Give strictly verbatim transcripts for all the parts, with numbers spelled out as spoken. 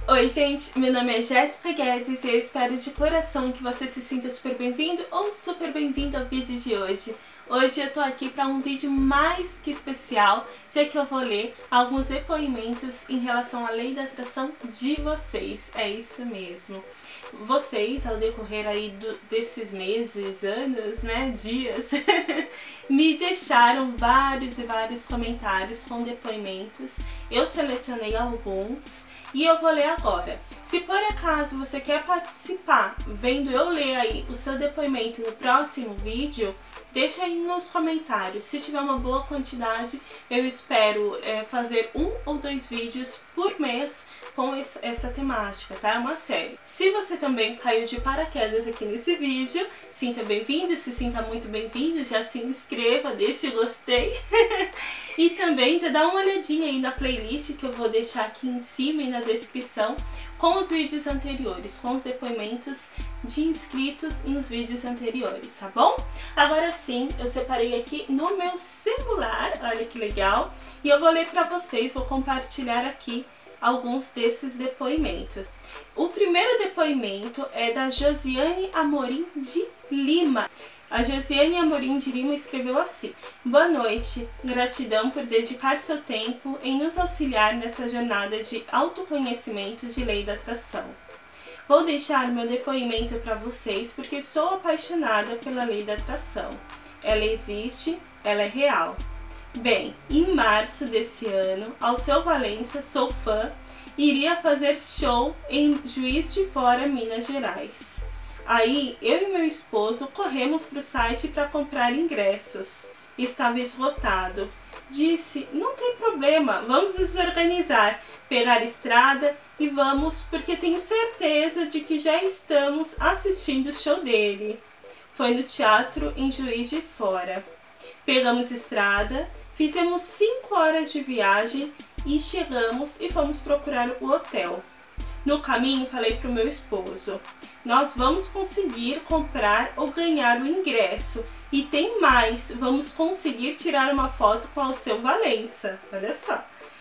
Oi gente, meu nome é Jéssica Guedes e eu espero de coração que você se sinta super bem-vindo ou super bem-vindo ao vídeo de hoje. Hoje eu tô aqui para um vídeo mais que especial, já que eu vou ler alguns depoimentos em relação à lei da atração de vocês. É isso mesmo. Vocês, ao decorrer aí do, desses meses, anos, né, dias, me deixaram vários e vários comentários com depoimentos. Eu selecionei alguns e eu vou ler agora. Se por acaso você quer participar, vendo eu ler aí o seu depoimento no próximo vídeo, deixa aí nos comentários. Se tiver uma boa quantidade, eu espero é, fazer um ou dois vídeos por mês com essa temática, tá? É uma série. Se você também caiu de paraquedas aqui nesse vídeo, sinta bem-vindo, se sinta muito bem-vindo, já se inscreva, deixe o gostei. E também já dá uma olhadinha aí na playlist que eu vou deixar aqui em cima e na descrição, com os vídeos anteriores, com os depoimentos de inscritos nos vídeos anteriores, tá bom? Agora sim, eu separei aqui no meu celular, olha que legal, e eu vou ler para vocês, vou compartilhar aqui alguns desses depoimentos. O primeiro depoimento é da Josiane Amorim de Lima. A Josiane Amorim de Lima escreveu assim: boa noite, gratidão por dedicar seu tempo em nos auxiliar nessa jornada de autoconhecimento de lei da atração. Vou deixar meu depoimento para vocês porque sou apaixonada pela lei da atração. Ela existe, ela é real. Bem, em março desse ano, Alceu Valença, sou fã, iria fazer show em Juiz de Fora, Minas Gerais. Aí, eu e meu esposo corremos para o site para comprar ingressos. Estava esgotado. Disse, não tem problema, vamos nos organizar, pegar estrada e vamos, porque tenho certeza de que já estamos assistindo o show dele. Foi no teatro em Juiz de Fora. Pegamos estrada, fizemos cinco horas de viagem e chegamos e fomos procurar o hotel. No caminho falei para o meu esposo, nós vamos conseguir comprar ou ganhar o ingresso. E tem mais, vamos conseguir tirar uma foto com Alceu Valença. Olha só.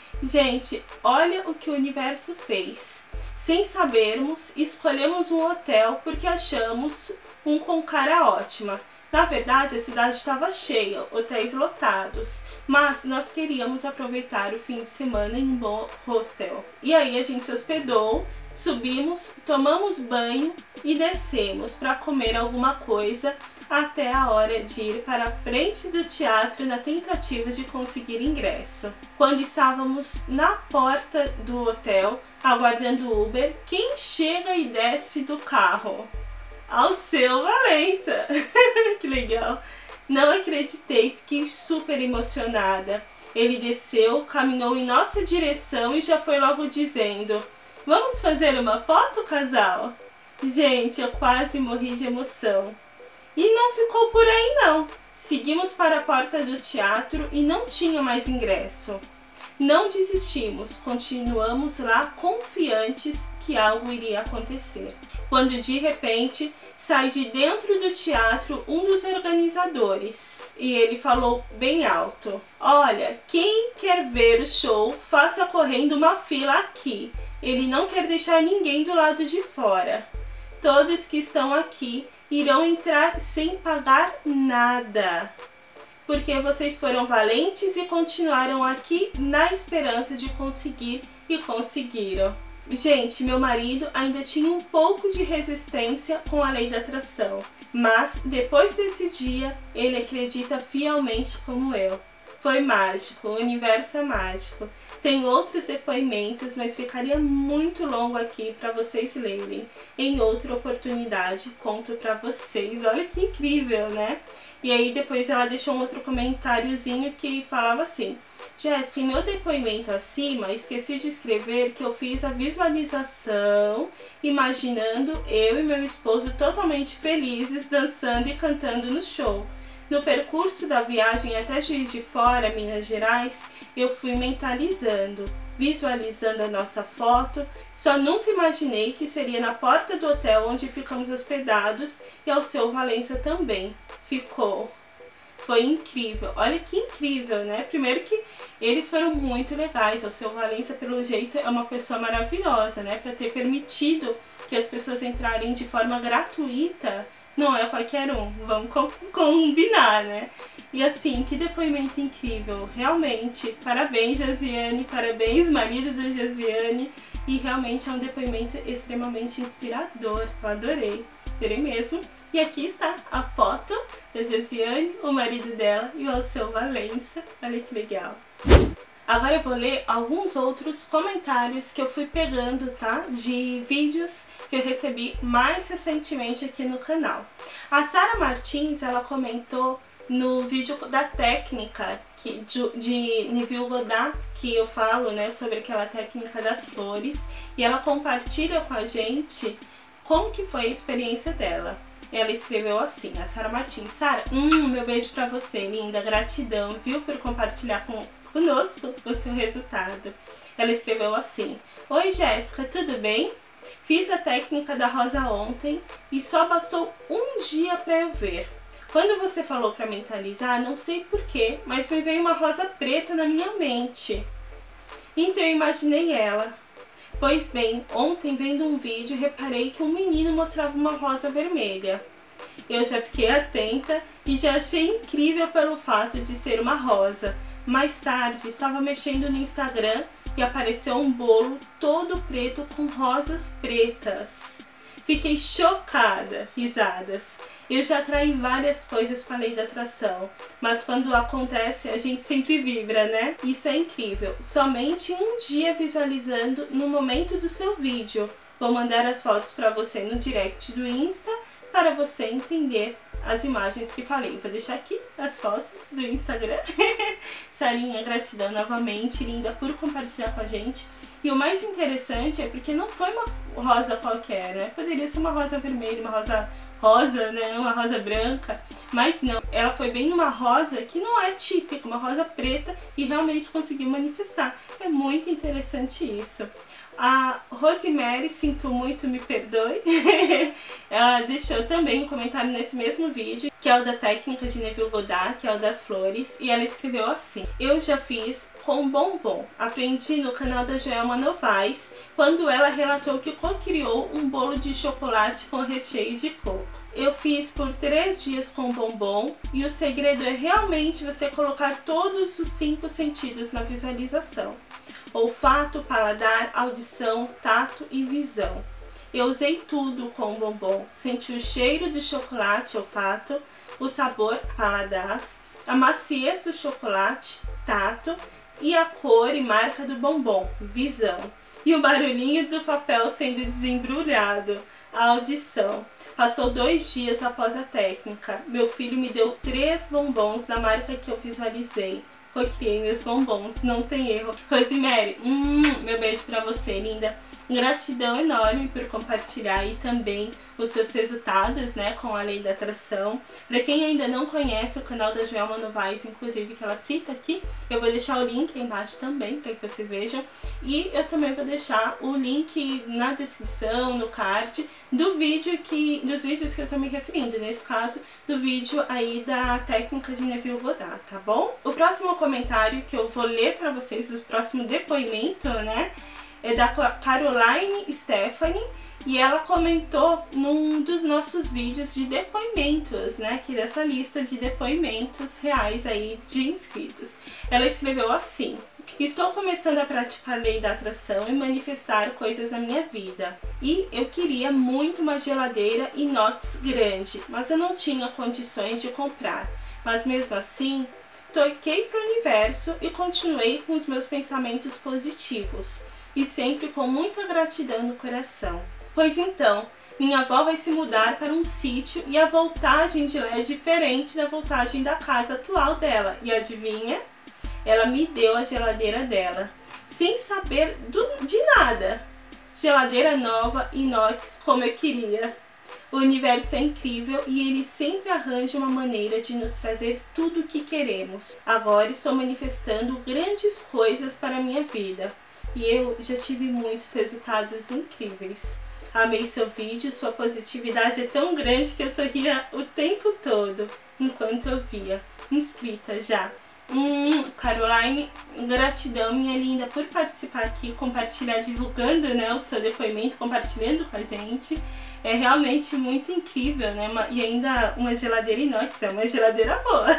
Gente, olha o que o universo fez. Sem sabermos, escolhemos um hotel porque achamos um com cara ótima. Na verdade, a cidade estava cheia, hotéis lotados, mas nós queríamos aproveitar o fim de semana em um bom hostel. E aí a gente se hospedou, subimos, tomamos banho e descemos para comer alguma coisa até a hora de ir para a frente do teatro na tentativa de conseguir ingresso. Quando estávamos na porta do hotel, aguardando o Uber, quem chega e desce do carro? Alceu Valença! Que legal! Não acreditei, fiquei super emocionada. Ele desceu, caminhou em nossa direção e já foi logo dizendo: vamos fazer uma foto, casal? Gente, eu quase morri de emoção. E não ficou por aí não. Seguimos para a porta do teatro e não tinha mais ingresso. Não desistimos, continuamos lá confiantes que algo iria acontecer. Quando de repente sai de dentro do teatro um dos organizadores e ele falou bem alto: olha, quem quer ver o show, faça correndo uma fila aqui. Ele não quer deixar ninguém do lado de fora. Todos que estão aqui irão entrar sem pagar nada, porque vocês foram valentes e continuaram aqui na esperança de conseguir e conseguiram. Gente, meu marido ainda tinha um pouco de resistência com a lei da atração, mas depois desse dia ele acredita fielmente como eu. Foi mágico, o universo é mágico. Tem outros depoimentos, mas ficaria muito longo aqui para vocês lerem. Em outra oportunidade, conto para vocês. Olha que incrível, né? E aí depois ela deixou um outro comentáriozinho que falava assim: Jéssica, em meu depoimento acima, esqueci de escrever que eu fiz a visualização imaginando eu e meu esposo totalmente felizes, dançando e cantando no show. No percurso da viagem até Juiz de Fora, Minas Gerais, eu fui mentalizando, visualizando a nossa foto. Só nunca imaginei que seria na porta do hotel onde ficamos hospedados e Alceu Valença também ficou. foi incrível. Olha que incrível, né? Primeiro que eles foram muito legais. O seu Valença, pelo jeito, é uma pessoa maravilhosa, né? Para ter permitido que as pessoas entrarem de forma gratuita, não é qualquer um. Vamos combinar, né? E assim, que depoimento incrível. Realmente, parabéns, Josiane. Parabéns, marido da Josiane. E realmente é um depoimento extremamente inspirador. Eu adorei. Terei mesmo. E aqui está a foto da Josiane, o marido dela e o Alceu Valença. Olha que legal. Agora eu vou ler alguns outros comentários que eu fui pegando, tá? De vídeos que eu recebi mais recentemente aqui no canal. A Sara Martins, ela comentou no vídeo da técnica que, de, de Neville Goddard, que eu falo, né, sobre aquela técnica das flores. E ela compartilha com a gente como que foi a experiência dela. Ela escreveu assim, a Sara Martins. Sara, hum, meu beijo pra você, linda. Gratidão, viu, por compartilhar com, conosco o seu resultado. Ela escreveu assim. Oi, Jéssica, tudo bem? Fiz a técnica da rosa ontem e só bastou um dia pra eu ver. Quando você falou pra mentalizar, não sei porquê, mas me veio uma rosa preta na minha mente. Então eu imaginei ela. Pois bem, ontem vendo um vídeo reparei que um menino mostrava uma rosa vermelha. Eu já fiquei atenta e já achei incrível pelo fato de ser uma rosa. Mais tarde estava mexendo no Instagram e apareceu um bolo todo preto com rosas pretas. Fiquei chocada, risadas. Eu já atraí várias coisas com a lei da atração, mas quando acontece a gente sempre vibra, né? Isso é incrível. Somente um dia visualizando no momento do seu vídeo. Vou mandar as fotos para você no direct do Insta para você entender as imagens que falei. Vou deixar aqui as fotos do Instagram. Sarinha, gratidão novamente, linda, por compartilhar com a gente. E o mais interessante é porque não foi uma rosa qualquer, né? Poderia ser uma rosa vermelha, uma rosa rosa, né? Uma rosa branca. Mas não, ela foi bem numa rosa que não é típica, uma rosa preta, e realmente conseguiu manifestar. É muito interessante isso. A Rosemary, sinto muito, me perdoe, ela deixou também um comentário nesse mesmo vídeo, que é o da técnica de Neville Goddard, que é o das flores, e ela escreveu assim. Eu já fiz com bombom, aprendi no canal da Joelma Novaes, quando ela relatou que co-criou um bolo de chocolate com recheio de coco. Eu fiz por três dias com bombom e o segredo é realmente você colocar todos os cinco sentidos na visualização. Olfato, paladar, audição, tato e visão. Eu usei tudo com o bombom. Senti o cheiro do chocolate, olfato, o sabor, paladar, a maciez do chocolate, tato, e a cor e marca do bombom, visão. E o barulhinho do papel sendo desembrulhado, a audição. Passou dois dias após a técnica. Meu filho me deu três bombons da marca que eu visualizei. Cocriei meus bombons, não tem erro. Rosemary, hum, meu beijo pra você, linda. Gratidão enorme por compartilhar aí também os seus resultados, né, com a lei da atração. Para quem ainda não conhece o canal da Joelma Novaes, inclusive que ela cita aqui, eu vou deixar o link aí embaixo também para que vocês vejam. E eu também vou deixar o link na descrição, no card, do vídeo que, dos vídeos que eu tô me referindo. Nesse caso, do vídeo aí da técnica de Neville Goddard, tá bom? O próximo comentário que eu vou ler para vocês, o próximo depoimento, né, é da Caroline Stephanie, e ela comentou num dos nossos vídeos de depoimentos, né, aqui dessa lista de depoimentos reais aí de inscritos. Ela escreveu assim: estou começando a praticar a lei da atração e manifestar coisas na minha vida. E eu queria muito uma geladeira inox grande, mas eu não tinha condições de comprar. Mas mesmo assim, toquei para o universo e continuei com os meus pensamentos positivos. E sempre com muita gratidão no coração. Pois então, minha avó vai se mudar para um sítio e a voltagem de lá é diferente da voltagem da casa atual dela. E adivinha? Ela me deu a geladeira dela, sem saber do, de nada. Geladeira nova, inox, como eu queria. O universo é incrível e ele sempre arranja uma maneira de nos trazer tudo o que queremos. Agora estou manifestando grandes coisas para a minha vida. E eu já tive muitos resultados incríveis. Amei seu vídeo, sua positividade é tão grande que eu sorria o tempo todo enquanto eu via. inscritas já. Hum, Caroline, gratidão, minha linda, por participar aqui, compartilhar, divulgando, né, o seu depoimento, compartilhando com a gente. É realmente muito incrível, né? E ainda uma geladeira inox, é uma geladeira boa.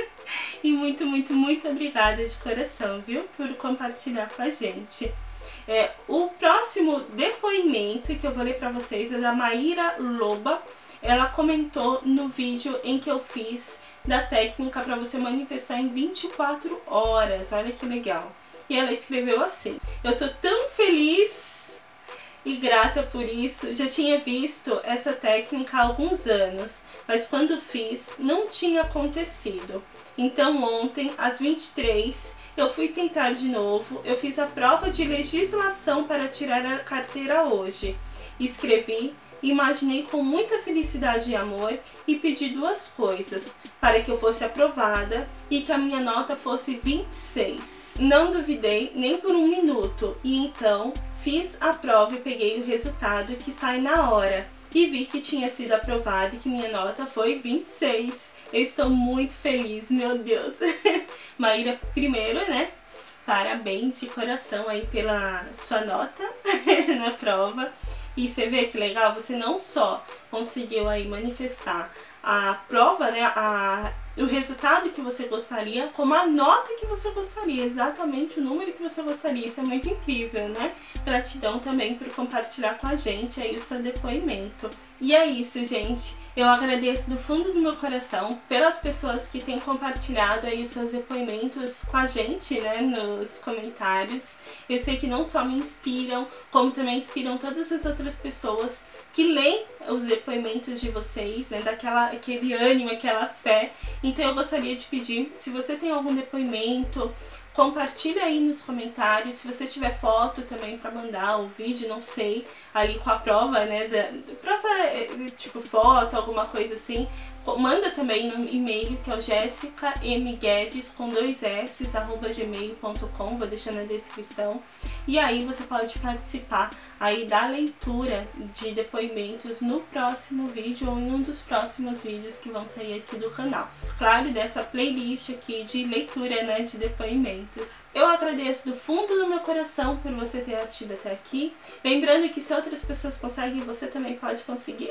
E muito, muito, muito obrigada de coração, viu? Por compartilhar com a gente. É, o próximo depoimento que eu vou ler pra vocês é da Maíra Loba. Ela comentou no vídeo em que eu fiz da técnica para você manifestar em vinte e quatro horas. Olha que legal. E ela escreveu assim: eu tô tão feliz e grata por isso. Já tinha visto essa técnica há alguns anos, mas quando fiz não tinha acontecido. Então ontem, às vinte e três, eu fui tentar de novo. Eu fiz a prova de legislação para tirar a carteira hoje. Escrevi, imaginei com muita felicidade e amor e pedi duas coisas, para que eu fosse aprovada e que a minha nota fosse vinte e seis. Não duvidei nem por um minuto e então fiz a prova e peguei o resultado que sai na hora e vi que tinha sido aprovada e que minha nota foi vinte e seis. Eu estou muito feliz, meu Deus. Maíra, primeiro, né? Parabéns de coração aí pela sua nota na prova. E você vê que legal, você não só conseguiu aí manifestar a prova, né, a, o resultado que você gostaria, como a nota que você gostaria, exatamente o número que você gostaria. Isso é muito incrível, né? Gratidão também por compartilhar com a gente aí o seu depoimento. E é isso, gente. Eu agradeço do fundo do meu coração pelas pessoas que têm compartilhado aí os seus depoimentos com a gente, né, nos comentários. Eu sei que não só me inspiram, como também inspiram todas as outras pessoas que leem os depoimentos de vocês, né, daquela, aquele ânimo, aquela fé. Então eu gostaria de pedir, se você tem algum depoimento, compartilha aí nos comentários. Se você tiver foto também para mandar, o vídeo, não sei, ali com a prova, né, da, prova, tipo foto, alguma coisa assim, manda também no e-mail, que é o jessica m guedes com dois s arroba gmail ponto com, vou deixar na descrição. E aí você pode participar aí da leitura de depoimentos no próximo vídeo ou em um dos próximos vídeos que vão sair aqui do canal. Claro, dessa playlist aqui de leitura, né, de depoimentos. Eu agradeço do fundo do meu coração por você ter assistido até aqui. Lembrando que se outras pessoas conseguem, você também pode conseguir.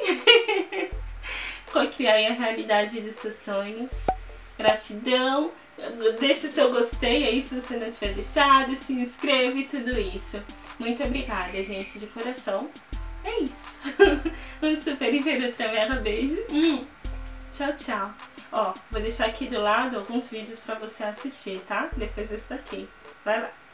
Criar a realidade dos seus sonhos. Gratidão. Deixa o seu gostei aí se você não tiver deixado, se inscreva e tudo isso. Muito obrigada, gente, de coração. É isso. Um super, hiper, ultra, mega beijo. Hum. Tchau, tchau. Ó, vou deixar aqui do lado alguns vídeos pra você assistir, tá? Depois desse daqui. Vai lá.